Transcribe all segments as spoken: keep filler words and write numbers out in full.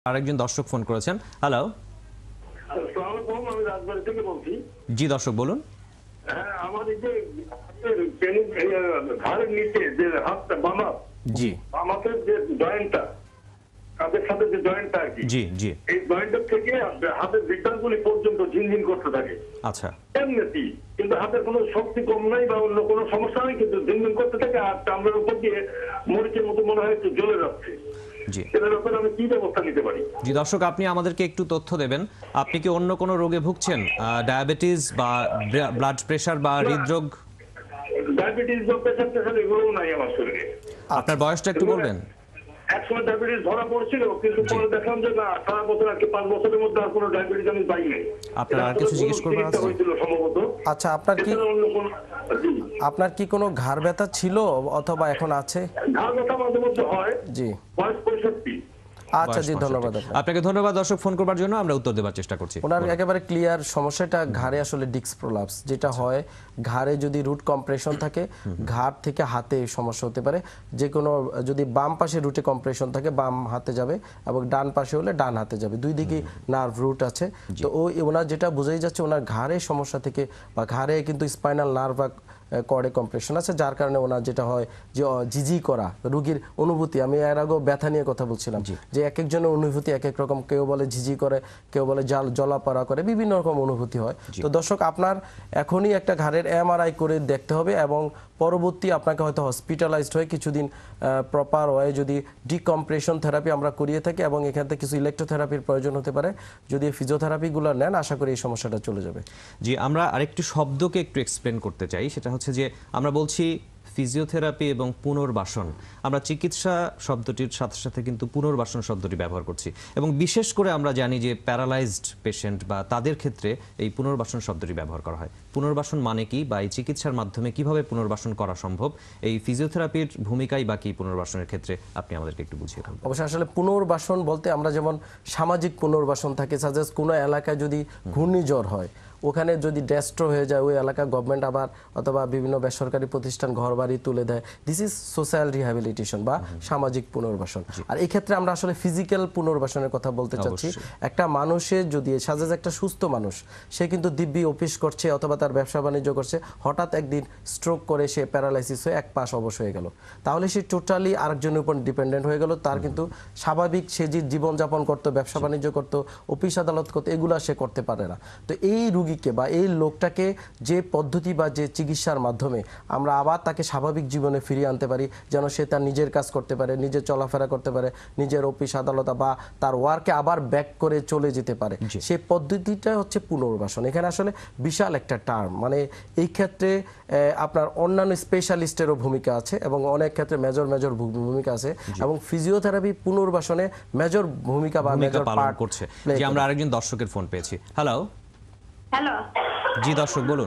আরেকজন দর্শক ফোন করেছেন। হ্যালো, আসসালামু আলাইকুম, আমি রাজবাড়ী থেকে বলছি। জি দর্শক বলুন। হ্যাঁ, আমার এই যে ঘাড়ের নিচে যে হাতটা বাম হাত, জি বাম হাতের যে জয়েন্টটা, কাঁধের সাথে যে জয়েন্টটা আর কি, জি জি এই জয়েন্টের থেকে হাতের বিটালগুলি পর্যন্ত ঝিনঝিন করতে থাকে। আচ্ছা, এমনিতেই কিন্তু হাতের কোনো শক্তি কম নাই বা অন্য কোনো সমস্যা নেই, কিন্তু ঝিনঝিন করতে থাকে আর চামড়ার উপর দিয়ে মরিচের মতো মনে হয় একটু জ্বলে যাচ্ছে। জি সেটার ব্যাপারে আমি কি ব্যবস্থা নিতে পারি? জি দর্শক, আপনি আমাদেরকে একটু তথ্য দেবেন। আপনি কি অন্য কোনো রোগে ভুগছেন? ডায়াবেটিস বা ব্লাড প্রেশার বা হৃদরোগ? ডায়াবেটিস বা প্রেশার টেশার এগুলোও নাই আমার শরীরে। আপনার বয়সটা একটু বলবেন? একসময় ডায়াবেটিস ধরা পড়ছিল, কিন্তু পরে দেখলাম যে না, সারা বছর আর কি পাঁচ বছরের মধ্যে আর কোনো ডায়াবেটিস আমি পাই নাই। আপনার আর কিছু জিজ্ঞেস করবার আছে? হয়েছিল সম্ভবত। আচ্ছা, আপনার কি অন্য কোনো আপনার কি কোনো ঘাড় ব্যথা ছিল অথবা এখন আছে? ঘাড় ব্যথা মাঝে মধ্যে হয়। জি, বয়স পঁয়ষট্টি। আচ্ছা জি, ধন্যবাদ। আপনাকে ধন্যবাদ দর্শক ফোন করবার জন্য, আমরা উত্তর দেওয়ার চেষ্টা করছি। ওনার একেবারে ক্লিয়ার সমস্যাটা ঘাড়ে আসলে ডিস্ক প্রলাপস, যেটা হয় ঘাড়ে যদি রুট কম্প্রেশন থাকে, ঘাড় থেকে হাতে সমস্যা হতে পারে। যে কোনো যদি বাম পাশে রুটে কম্প্রেশন থাকে বাম হাতে যাবে, এবং ডান পাশে হলে ডান হাতে যাবে, দুই দিকে নার্ভ রুট আছে। তো ওই ওনার যেটা বোঝাই যাচ্ছে ওনার ঘাড়ে সমস্যা থেকে, বা ঘাড়ে কিন্তু স্পাইনাল নার্ভ বা কর্ডে কম্প্রেশন আছে, যার কারণে ওনার যেটা হয় যে জিজি করা রোগীর অনুভূতি। আমি এর আগেও ব্যথা নিয়ে কথা বলছিলাম যে এক একজনের অনুভূতি এক এক রকম, কেউ বলে ঝিঝি করে, কেউ বলে জাল জলাপাড়া করে, বিভিন্ন রকম অনুভূতি হয়। তো দর্শক, আপনার এখনই একটা ঘাড়ের এমআরআই করে দেখতে হবে, এবং পরবর্তী আপনাকে হয়তো হসপিটালাইজড হয়ে কিছুদিন প্রপার ওয়ে যদি ডিকম্প্রেশন থেরাপি আমরা করিয়ে থাকি, এবং এখান থেকে কিছু ইলেকট্রোথেরাপির প্রয়োজন হতে পারে। যদি ফিজিওথেরাপিগুলো নেন, আশা করি এই সমস্যাটা চলে যাবে। জি, আমরা আরেকটু শব্দকে একটু এক্সপ্লেন করতে চাই। সেটা হচ্ছে যে আমরা বলছি ফিজিওথেরাপি এবং পুনর্বাসন। আমরা চিকিৎসা শব্দটির সাথে সাথে কিন্তু পুনর্বাসন শব্দটি ব্যবহার করছি, এবং বিশেষ করে আমরা জানি যে প্যারালাইজড পেশেন্ট বা তাদের ক্ষেত্রে এই পুনর্বাসন শব্দটি ব্যবহার করা হয়। পুনর্বাসন মানে কি, বা এই চিকিৎসার মাধ্যমে কিভাবে পুনর্বাসন করা সম্ভব, এই ফিজিওথেরাপির ভূমিকাই বা কি পুনর্বাসনের ক্ষেত্রে, আপনি আমাদেরকে একটু বুঝিয়ে দেন। অবশ্যই, আসলে পুনর্বাসন বলতে আমরা যেমন সামাজিক পুনর্বাসন থাকে, সাজেস্ট কোনো এলাকায় যদি ঘূর্ণিঝড় হয়, ওখানে যদি ডেস্ট্রো হয়ে যায় ওই এলাকা, গভর্নমেন্ট আবার অথবা বিভিন্ন বেসরকারি প্রতিষ্ঠান ঘর বাড়ি তুলে দেয়। দিস ইজ সোশ্যাল রিহ্যাবিলিটেশন বা সামাজিক পুনর্বাসন। আর এই ক্ষেত্রে আমরা আসলে ফিজিক্যাল পুনর্বাসনের কথা বলতে চাচ্ছি। একটা মানুষের যদি সাজেজ একটা সুস্থ মানুষ, সে কিন্তু দিব্যি অফিস করছে অথবা তার ব্যবসা বাণিজ্য করছে, হঠাৎ একদিন স্ট্রোক করে সে প্যারালাইসিস হয়ে এক পাশ অবশ হয়ে গেল, তাহলে সে টোটালি আরেকজনের উপর ডিপেন্ডেন্ট হয়ে গেল। তার কিন্তু স্বাভাবিক সে যে জীবনযাপন করতো, ব্যবসা বাণিজ্য করতো, অফিস আদালত করতো, এগুলো সে করতে পারে না। তো এই রুগী বা এই লোকটাকে যে পদ্ধতি বা যে চিকিৎসার মাধ্যমে আমরা আবার তাকে স্বাভাবিক জীবনে ফিরিয়ে আনতে পারি, যেন সে তার নিজের কাজ করতে পারে, নিজের চলাফেরা করতে পারে, নিজের অফিস আদালত বা তার ওয়ার্কে আবার ব্যাক করে চলে যেতে পারে, সেই পদ্ধতিটা হচ্ছে পুনর্বাসন। এখানে আসলে বিশাল একটা টার্ম, মানে এই ক্ষেত্রে আপনার অন্যান্য স্পেশালিস্টেরও ভূমিকা আছে, এবং অনেক ক্ষেত্রে মেজর মেজর ভূমিকা আছে, এবং ফিজিওথেরাপি পুনর্বাসনে মেজর ভূমিকা বা মেজর পার্ট করছে। যে আমরা আরেকজন দর্শকের ফোন পেয়েছি। হ্যালো। হ্যালো, জি দর্শক বলুন।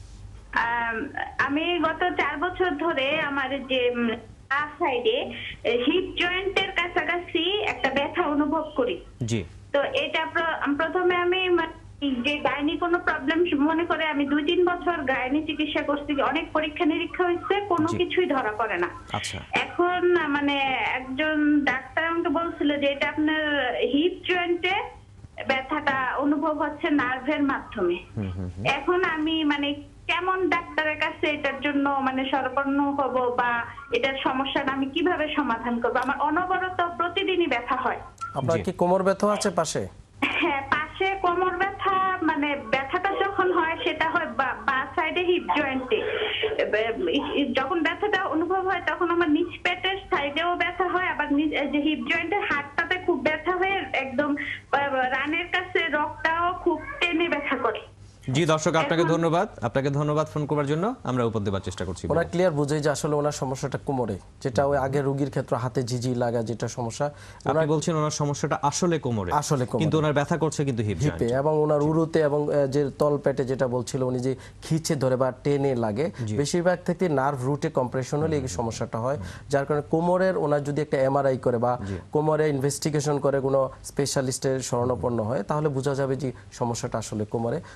আমি গত চার বছর ধরে আমার যে সাইডে হিপ জয়েন্টের কাছাকাছি একটা ব্যথা অনুভব করি। জি, তো এটা প্রথমে আমি যে গাইনি কোনো প্রবলেম মনে করে আমি দুই তিন বছর গাইনি চিকিৎসা করছি, অনেক পরীক্ষা নিরীক্ষা হয়েছে, কোনো কিছুই ধরা পড়ে না। আচ্ছা, এখন মানে একজন ডাক্তার আমাকে বলছিল যে এটা আপনার হিপ জয়েন্টে ব্যথাটা অনুভব হচ্ছে নার্ভের মাধ্যমে। এখন আমি মানে কেমন ডাক্তারের কাছে এটার জন্য মানে শরণাপন্ন হব, বা এটার সমস্যাটা আমি কিভাবে সমাধান করব? আমার অনবরত প্রতিদিনই ব্যথা হয়। আপনার কি কোমর ব্যথা আছে পাশে? হ্যাঁ, পাশে কোমর ব্যথা, মানে ব্যথাটা যখন হয় সেটা হয় বা সাইডে হিপ জয়েন্টে। যখন ব্যথাটা অনুভব হয় তখন আমার নিচ পেটের সাইডেও ব্যথা হয়, আবার যে হিপ জয়েন্টের হাড়টাতে খুব ব্যথা হয়ে একদম রানের কাছে রক্তটাও খুব টেনে ব্যথা করে। জি দর্শক, আপনাকে ধন্যবাদ, আপনাকে ধন্যবাদ ফোন করার জন্য, আমরা উপর দেওয়ার চেষ্টা করছি। ওনার ক্লিয়ার বুঝে যে আসলে ওনার সমস্যাটা কোমরে, যেটা ওই আগে রোগীর ক্ষেত্রে হাতে ঝিঝি লাগা যেটা সমস্যা, আপনি বলছেন ওনার সমস্যাটা আসলে কোমরে, আসলে কিন্তু ওনার ব্যথা করছে কিন্তু হিপ হিপে, এবং ওনার উরুতে, এবং যে তল পেটে যেটা বলছিল উনি যে খিচে ধরে বা টেনে লাগে, বেশিরভাগ থেকে নার্ভ রুটে কম্প্রেশন হলে এই সমস্যাটা হয়। যার কারণে কোমরের ওনার যদি একটা এমআরআই করে বা কোমরে ইনভেস্টিগেশন করে কোনো স্পেশালিস্টের শরণাপন্ন হয়, তাহলে বোঝা যাবে যে সমস্যাটা আসলে কোমরে। তো দর্শক,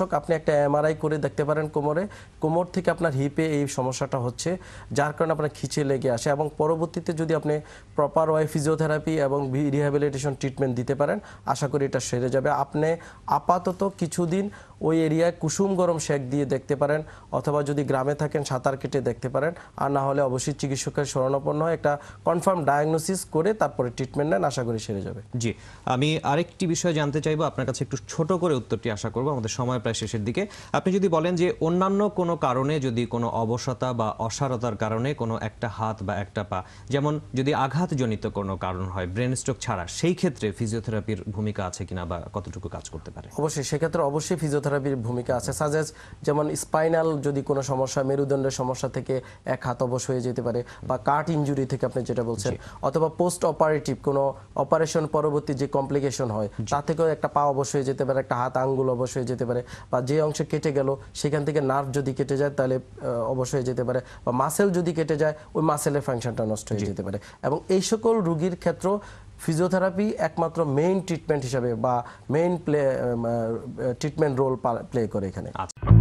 দর্শক আপনি একটা এমআরআই করে দেখতে পারেন কোমরে, কোমর থেকে আপনার হিপে এই সমস্যাটা হচ্ছে, যার কারণে আপনার খিচে লেগে আসে, এবং পরবর্তীতে যদি আপনি প্রপার ওয়াই ফিজিওথেরাপি এবং রিহ্যাবিলিটেশন ট্রিটমেন্ট দিতে পারেন, আশা করি এটা সেরে যাবে। আপনি আপাতত কিছুদিন ওই এরিয়ায় কুসুম গরম সেক দিয়ে দেখতে পারেন, অথবা যদি গ্রামে থাকেন সাঁতার কেটে দেখতে পারেন, আর না হলে অবশ্যই চিকিৎসকের শরণাপন্ন হয় একটা কনফার্ম ডায়াগনোসিস করে তারপরে ট্রিটমেন্ট নেন, আশা করি সেরে যাবে। জি, আমি আরেকটি বিষয় জানতে চাইবো, আপনার কাছে একটু ছোট করে উত্তরটি আশা করব, আমাদের সময় প্রায় শেষের দিকে। আপনি যদি বলেন যে অন্যান্য কোনো কারণে, যদি কোনো অবসতা বা অসারতার কারণে কোনো একটা হাত বা একটা পা, যেমন যদি আঘাতজনিত কোনো কারণ হয় ব্রেন স্ট্রোক ছাড়া, সেই ক্ষেত্রে ফিজিওথেরাপির ভূমিকা আছে কিনা বা কতটুকু কাজ করতে পারে? অবশ্যই সেক্ষেত্রে অবশ্যই ফিজিওথেরাপির ভূমিকা আছে। সাজেস যেমন স্পাইনাল যদি কোনো সমস্যা, মেরুদণ্ডের সমস্যা থেকে এক হাত অবশ হয়ে যেতে পারে, বা কাট ইনজুরি থেকে আপনি যেটা বলছেন, অথবা পোস্ট অপারেটিভ কোনো অপারেশন পরবর্তী যে কমপ্লিকেশন হয় তা থেকেও একটা পা অবশ হয়ে যেতে পারে, একটা হাত আঙ্গুল অবশ হয়ে যেতে পারে, বা যে অংশে কেটে গেল সেখান থেকে নার্ভ যদি কেটে যায় তাহলে অবশ হয়ে যেতে পারে, বা মাসেল যদি কেটে যায় ওই মাসেলের ফাংশনটা নষ্ট হয়ে যেতে পারে। এবং এই সকল রোগীর ক্ষেত্রে ফিজিওথেরাপি একমাত্র মেইন ট্রিটমেন্ট হিসাবে বা main play treatment role play করে এখানে। আচ্ছা।